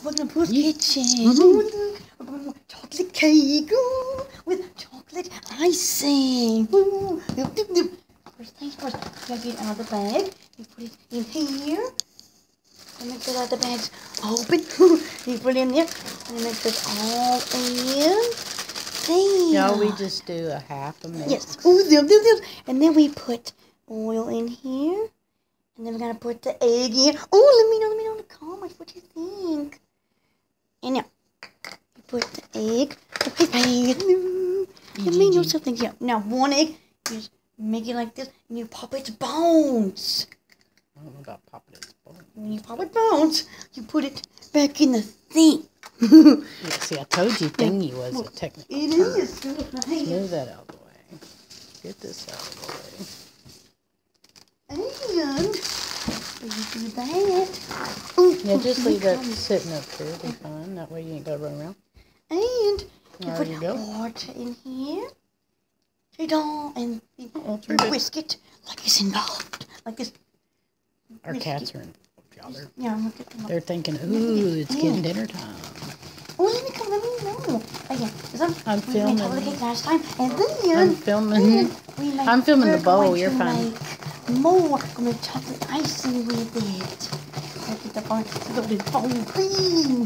we're gonna put kitchen. We're gonna chocolate cake with chocolate icing. First things first, you gotta get it out of the bag. You put it in here. And make sure that the bag's open. You put it in there. And then make sure it's all in. There. No, we just do a half a mix. Yes. And then we put oil in here. And then we're going to put the egg in. Oh, let me know in the comments what you think. And now, you put the egg. Let me know something here. Now, one egg, you just make it like this. And you pop its bones. I don't know about popping its bones. When you pop its bones, you put it back in the thing. Yeah, see, I told you thingy was a technical It term. is. Move that out of the way. Get this out of the way. And you do that. Ooh, Yeah, just leave that sitting up here. It'll be fine. That way you ain't got to run around. And you There put you go. water in here. And you turn it. whisk it like it's involved. Like this. Our Whisk cats it. are in. They're, Yeah, look at them. they're thinking, ooh, it's getting dinner time. Oh, let me know. Again, I'm we made chocolate filming. cake last time. And then I'm filming. I'm filming the bowl. You're fine. Make more. We're going to chocolate icing with it. Look at the bowl. Look at the bowl cream.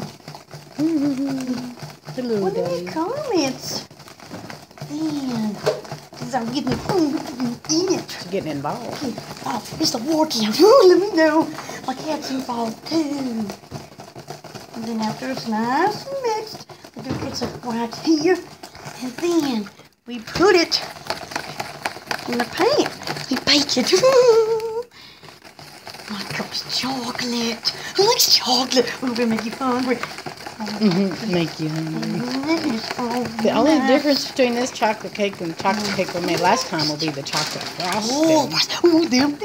Hello, What are Daddy. the comments? Man, because I'm getting in it. She's getting involved. Oh, it's the war camp. Let me know. My cat's involved too. And then after it's nice and mixed, we do get some right here. And then we put it in the pan. We bake it. Oh my gosh, chocolate. Who likes chocolate? We're going to make you hungry. Make you hungry. It is all The only nice. difference between this chocolate cake and the chocolate cake we made last time will be the chocolate frosting. Them.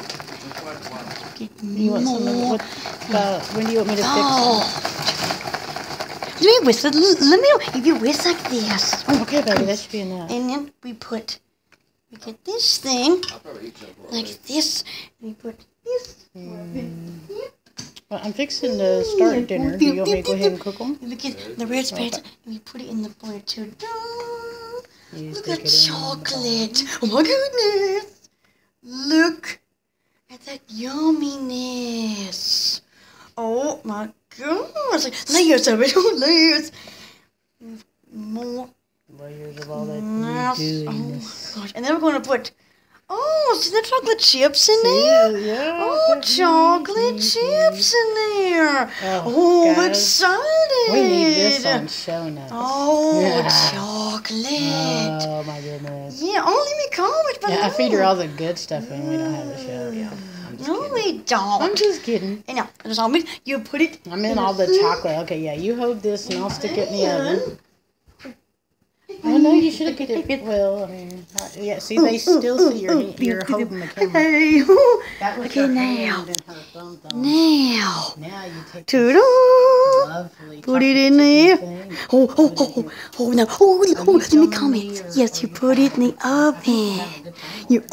You want some of what? When do you want me to fix Let me whisk it. Let me know if you whisk like this. it? Okay, baby, that should be enough. And then we get this thing like this. And we put this. Well, I'm fixing to start dinner. Do you want me to go ahead and cook them? And we get the red spats and we put it in the bowl too. You Look stick at it in. chocolate. Oh my goodness. Look at that yumminess. Oh my gosh. Layers of it. Layers. More. Layers of all that Nice. gooiness. Oh my gosh. And then we're going to put, see the chocolate chips in there? Yeah. Oh, chocolate chips in there. Oh, guys, excited. we need this on show notes. Oh, Yeah. chocolate. Oh my goodness. Yeah, only me comments, but Yeah, I feed her all the good stuff when we don't have a show. Yeah. I'm just no, kidding. we don't. I'm just kidding. And now, there's always, you put it. I'm in all the chocolate. Okay, yeah, you hold this and I'll stick it in the oven. Oh no, you should have put it. Well, I mean, yeah. See, they still see you're holding the camera. Hey, That was okay, her now. hand and her thumb. Now, Now you take this ta-da! lovely Put it chocolate in there. thing. Now, let me comment. Yes, you put it in the oven. You,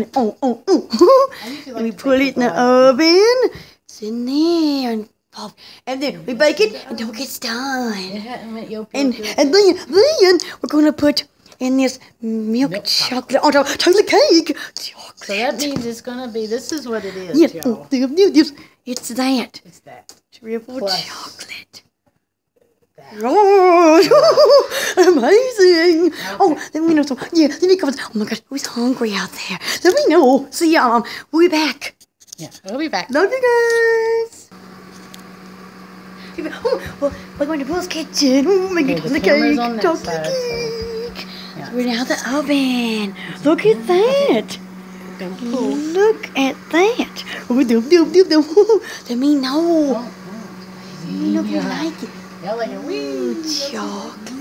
And we put it in the oven. It's in there. And then we bake it until it gets done. And then we're going to put in this milk chocolate on top chocolate cake. Chocolate. So that means it's gonna be. This is what it is, Yes, y'all. it's that. It's that. Triple Plus chocolate. that. Oh, amazing. Oh, let me know. Let me comment. Oh my gosh, who's hungry out there? Let me know. See ya. We'll be back. Yeah, we'll be back. Love you guys. Well, we're going to Bill's kitchen. Making Okay, the chocolate camera's cake. on that Chocolate side, cake. Yeah. We're now the oven. Look at that. Don't pull. Look at that. Let me know. Oh, Let me know if you like it. Yeah, like a wee. Chocolate.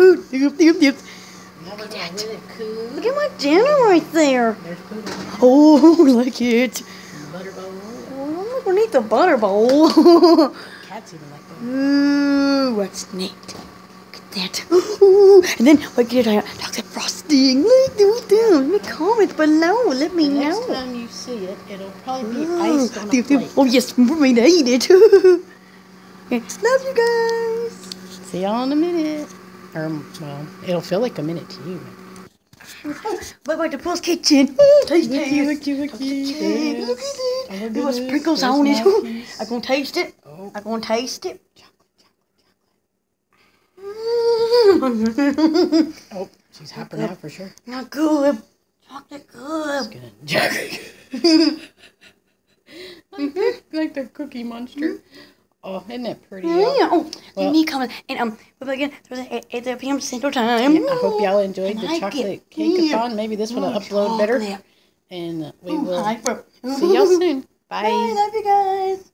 Now we're gonna really cool. Look at my dinner right there. There's poodle. Oh, like it. Butter bowl. Oh, I'm gonna eat the butter bowl. Cats even like that. Ooh, what's neat? Look at that. Ooh, and then we get chocolate frosting. Like that. Let me comment below. Let me The know. next time you see it, it'll probably be iced on a plate. Oh yes, we made it. Okay, love you guys. See y'all in a minute. Or, well, it'll feel like a minute to you. Bye-bye to Paul's kitchen. Taste it. Looky. Look at it. Look at it. Oh, There was sprinkles there's on it. my piece. I'm going to taste it. Oh. I'm going to taste it. Oh, she's hopping out for sure. Not good. Chocolate good. Like the Cookie Monster. Oh, isn't that pretty? Yeah. Oh, Well- me coming. And again, there's an 8 p.m. Central Time. I hope y'all enjoyed the I like chocolate it. cake-a-thon. Maybe this one will upload better. Chocolate. And we Oh, will hyper. see y'all soon. Bye. Bye. Love you guys.